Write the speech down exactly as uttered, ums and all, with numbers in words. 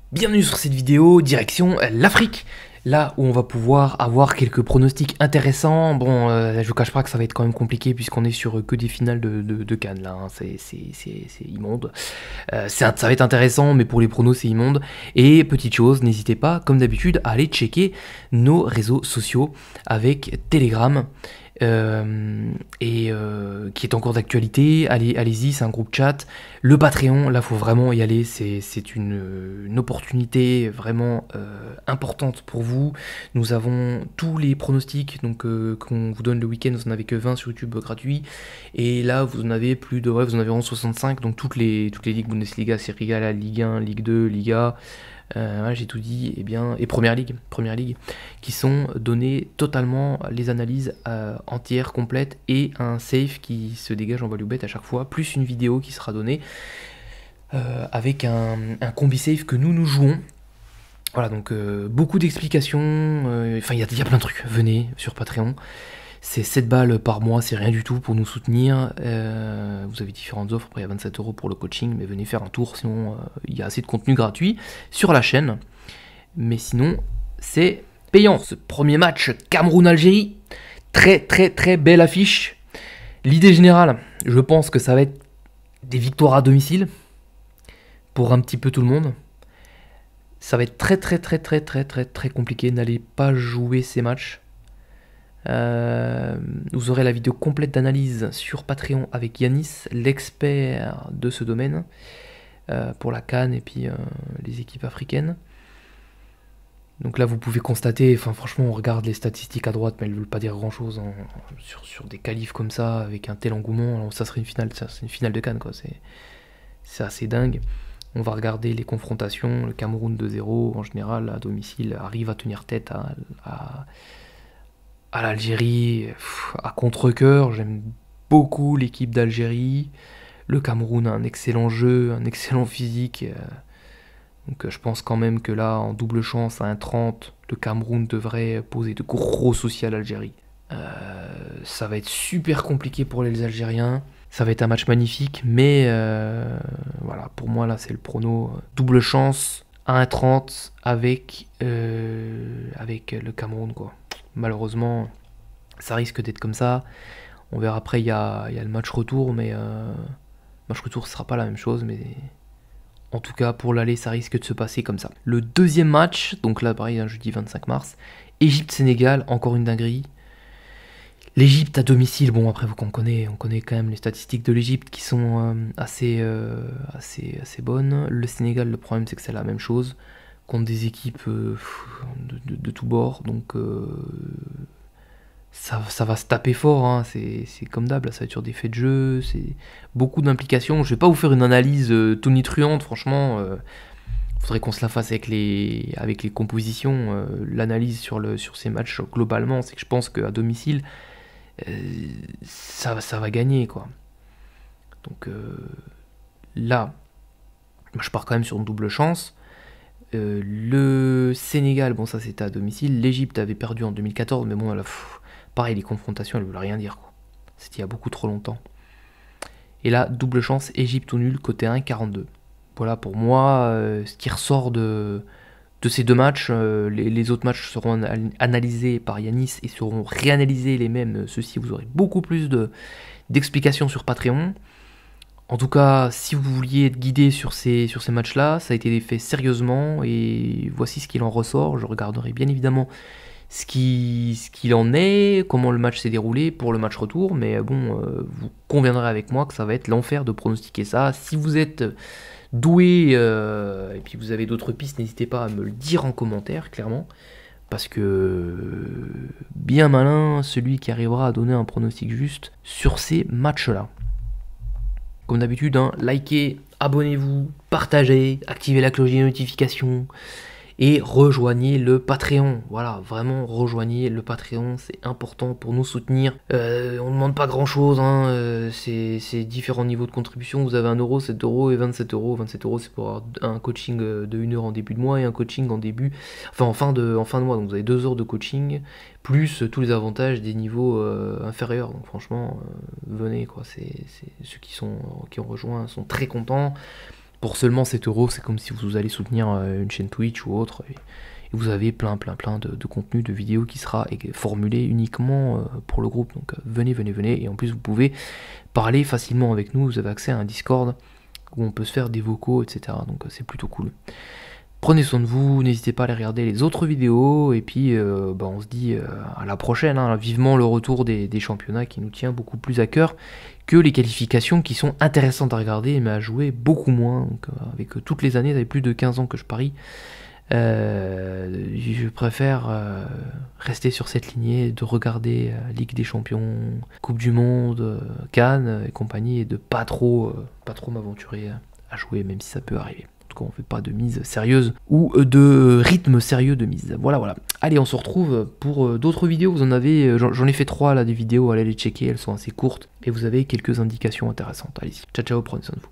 Bienvenue sur cette vidéo, direction l'Afrique, là où on va pouvoir avoir quelques pronostics intéressants. Bon, euh, je vous cache pas que ça va être quand même compliqué puisqu'on est sur que des finales de, de, de Cannes là, hein. C'est immonde. Euh, ça va être intéressant, mais pour les pronos c'est immonde. Et petite chose, n'hésitez pas, comme d'habitude, à aller checker nos réseaux sociaux avec Telegram. Euh, et euh, qui est en cours d'actualité. Allez, allez-y, c'est un groupe chat. Le Patreon, là, faut vraiment y aller. C'est une, une opportunité vraiment euh, importante pour vous. Nous avons tous les pronostics donc euh, qu'on vous donne le week-end. Vous en avez que vingt sur YouTube gratuit. Et là, vous en avez plus de, ouais, vous en avez soixante-cinq. Donc toutes les toutes les ligues Bundesliga, Serie A, la Ligue un, Ligue deux, Liga. Euh, ouais, j'ai tout dit, et bien, et Première Ligue, Première Ligue, qui sont données totalement les analyses euh, entières, complètes, et un save qui se dégage en value bet à chaque fois, plus une vidéo qui sera donnée euh, avec un, un combi save que nous nous jouons. Voilà, donc euh, beaucoup d'explications, euh, enfin il y, y a plein de trucs, venez sur Patreon. C'est sept balles par mois, c'est rien du tout pour nous soutenir. Euh, vous avez différentes offres, après il y a vingt-sept euros pour le coaching, mais venez faire un tour, sinon il euh, y a assez de contenu gratuit sur la chaîne. Mais sinon, c'est payant. Ce premier match, Cameroun-Algérie, très très très belle affiche. L'idée générale, je pense que ça va être des victoires à domicile, pour un petit peu tout le monde. Ça va être très très très très très très très compliqué, n'allez pas jouer ces matchs. Euh, vous aurez la vidéo complète d'analyse sur Patreon avec Yanis, l'expert de ce domaine, euh, pour la CAN et puis euh, les équipes africaines. Donc là vous pouvez constater, enfin franchement on regarde les statistiques à droite mais elles ne veulent pas dire grand chose hein, sur, sur des qualifs comme ça avec un tel engouement. Alors, ça serait une finale, ça c'est une finale de CAN quoi, c'est assez dingue. On va regarder les confrontations, le Cameroun deux zéro en général à domicile arrive à tenir tête à, à à l'Algérie, à contre-cœur. J'aime beaucoup l'équipe d'Algérie. Le Cameroun a un excellent jeu, un excellent physique. Donc je pense quand même que là, en double chance, à un trente, le Cameroun devrait poser de gros soucis à l'Algérie. Euh, ça va être super compliqué pour les Algériens. Ça va être un match magnifique, mais euh, voilà, pour moi, là, c'est le prono. Double chance à un trente avec, euh, avec le Cameroun, quoi. Malheureusement, ça risque d'être comme ça. On verra après, il y a, y a le match retour, mais euh, le match retour, ce sera pas la même chose, mais en tout cas, pour l'aller, ça risque de se passer comme ça. Le deuxième match, donc là, pareil, un jeudi vingt-cinq mars, Égypte-Sénégal, encore une dinguerie. L'Égypte à domicile, bon, après, vous qu'on connaît, on connaît quand même les statistiques de l'Égypte qui sont euh, assez, euh, assez, assez bonnes. Le Sénégal, le problème, c'est que c'est la même chose, contre des équipes euh, de, de, de tous bords, donc euh, ça, ça va se taper fort, hein. C'est comme d'hab, ça va être sur des faits de jeu, c'est beaucoup d'implications. Je vais pas vous faire une analyse euh, tonitruante, franchement, euh, faudrait qu'on se la fasse avec les, avec les compositions. Euh, L'analyse sur, le, sur ces matchs globalement, c'est que je pense qu'à domicile, euh, ça, ça va gagner, quoi. Donc euh, là, moi, je pars quand même sur une double chance. Euh, le Sénégal, bon ça c'était à domicile. L'Égypte avait perdu en deux mille quatorze, mais bon, là, pff, pareil, les confrontations, elles ne veulent rien dire, quoi. C'était il y a beaucoup trop longtemps. Et là, double chance, Égypte ou nul, côté un, quarante-deux. Voilà pour moi, euh, ce qui ressort de, de ces deux matchs. Euh, les, les autres matchs seront analysés par Yanis et seront réanalysés les mêmes. Ceux-ci, vous aurez beaucoup plus d'explications sur Patreon. En tout cas, si vous vouliez être guidé sur ces, sur ces matchs-là, ça a été fait sérieusement et voici ce qu'il en ressort. Je regarderai bien évidemment ce qu'il ce qu'il en est, comment le match s'est déroulé pour le match retour, mais bon, euh, vous conviendrez avec moi que ça va être l'enfer de pronostiquer ça. Si vous êtes doué euh, et puis vous avez d'autres pistes, n'hésitez pas à me le dire en commentaire, clairement, parce que bien malin celui qui arrivera à donner un pronostic juste sur ces matchs-là. Comme d'habitude, hein, likez, abonnez-vous, partagez, activez la cloche des notifications et rejoignez le Patreon. Voilà, vraiment rejoignez le Patreon, c'est important pour nous soutenir. Euh, on ne demande pas grand chose, hein, euh, c'est différents niveaux de contribution. Vous avez un euro, sept euros et vingt-sept euros. vingt-sept euros, c'est pour avoir un coaching de une heure en début de mois et un coaching en début, enfin en fin de, en fin de mois. Donc vous avez deux heures de coaching, plus tous les avantages des niveaux euh, inférieurs. Donc franchement, euh, venez, quoi. C'est ceux qui, sont, qui ont rejoint sont très contents. Pour seulement sept euros, c'est comme si vous allez soutenir une chaîne Twitch ou autre. Et, et vous avez plein, plein, plein de, de contenu, de vidéos qui sera formulé uniquement pour le groupe. Donc venez, venez, venez. Et en plus, vous pouvez parler facilement avec nous. Vous avez accès à un Discord où on peut se faire des vocaux, et cetera. Donc c'est plutôt cool. Prenez soin de vous, n'hésitez pas à aller regarder les autres vidéos, et puis euh, bah, on se dit euh, à la prochaine, hein, vivement le retour des, des championnats qui nous tient beaucoup plus à cœur que les qualifications qui sont intéressantes à regarder, mais à jouer beaucoup moins. Donc, euh, avec euh, toutes les années, ça fait plus de quinze ans que je parie, euh, je préfère euh, rester sur cette lignée, de regarder euh, Ligue des Champions, Coupe du Monde, euh, Cannes et compagnie, et de pas trop, euh, pas trop m'aventurer à jouer, même si ça peut arriver. En tout cas, on fait pas de mise sérieuse ou de rythme sérieux de mise. Voilà, voilà. Allez, on se retrouve pour d'autres vidéos. Vous en avez, j'en ai fait trois là, des vidéos. Allez les checker, elles sont assez courtes et vous avez quelques indications intéressantes. Allez-y. Ciao, ciao, prenez soin de vous.